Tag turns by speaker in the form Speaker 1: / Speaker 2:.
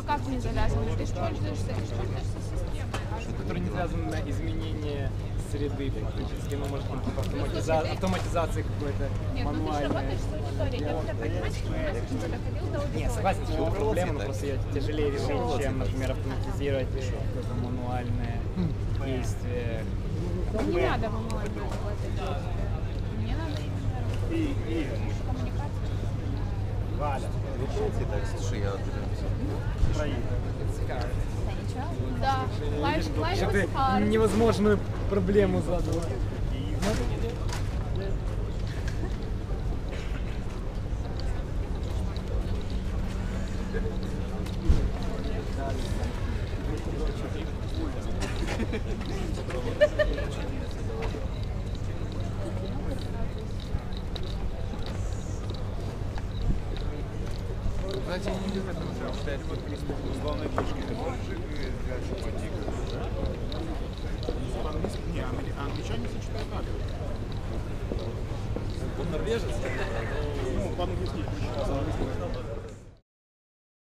Speaker 1: А как не завязано? Ты же пользуешься системой.
Speaker 2: Который не связан на изменение среды фактически, ну, может быть, автоматизации какой-то
Speaker 1: Нет, ну ты же
Speaker 2: мануальной.
Speaker 1: работаешь с аудиторией. Я когда предпринимательским менеджером доходил до аудитории.
Speaker 2: Нет, согласен, что проблема, но просто ее тяжелее решить, чем, например, автоматизировать какое-то мануальное действие.
Speaker 1: Не надо мануально работать. Мне надо именно коммуникация.
Speaker 2: Валя.
Speaker 3: Слушай, я
Speaker 1: Да, life
Speaker 2: Что ты
Speaker 1: is hard.
Speaker 2: невозможную проблему задала.
Speaker 3: Кстати, не любят считать вот главной фишки.
Speaker 4: Не, англичане все читают надо.
Speaker 3: Он норвежец?
Speaker 4: Ну, по-английски.